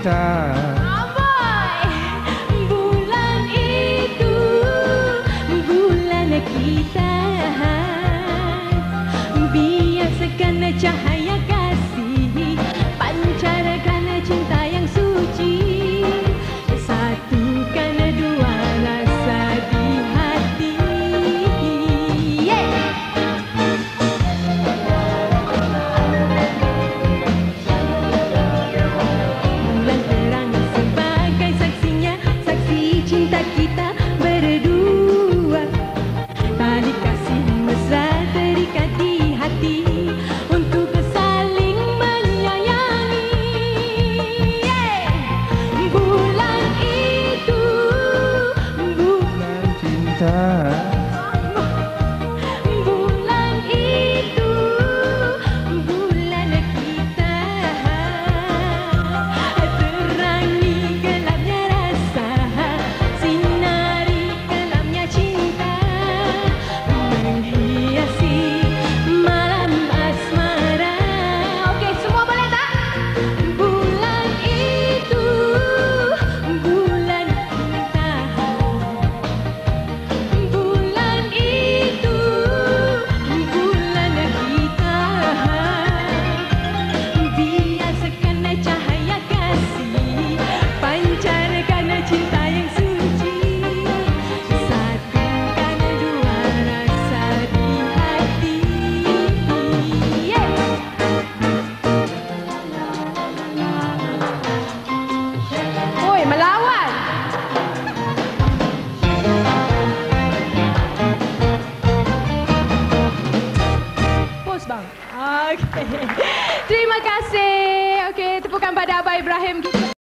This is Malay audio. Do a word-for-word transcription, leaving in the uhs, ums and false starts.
cinta. Bulan itu bulan kita, biasakan cahaya kasih, pancarkan cinta yang suci, satukan dua rasa di hati. Yeah. Bulan terang sebagai saksinya, saksi cinta kita berdua, tali kasih mesra terikat di hati untuk saling menyayangi. Yeah. Bulan itu bulan Cinta. bulan itu bulan kita, terangi gelapnya rasa, sinari gelapnya cinta, menghiasi malam asmara. Okey, semua boleh tak? Bulan itu bulan kita, bulan itu bulan kita, biasakan cahaya kasih, pancarkan cinta yang suci, satukan dua rasa di hati. Yeah. Oi, melawan. Pos bang. Okey. Terima kasih. Okey, tepukan pada Abah Ibrahim.